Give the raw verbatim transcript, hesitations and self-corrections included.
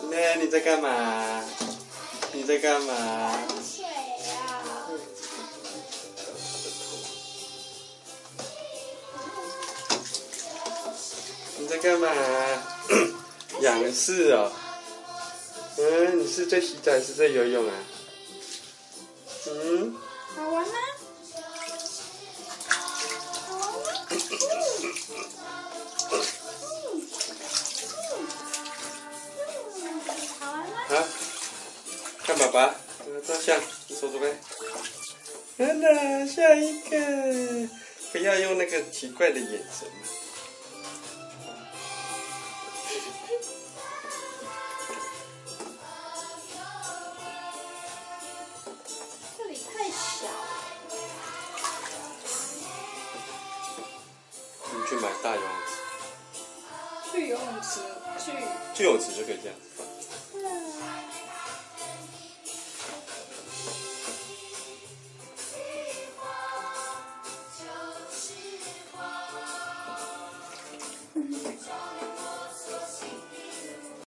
那你在干嘛？你在干嘛？ 水啊！ 你在干嘛？仰视哦。嗯，你是在洗澡还是在游泳啊？嗯。 好玩吗？好玩吗？好玩吗？ 好，看爸爸，照相，你手指呗。好了，下一个，不要用那个奇怪的眼神。 这里太小了。 你去买大游泳池。 去游泳池，去。 去游泳池就可以这样子放。 嗯。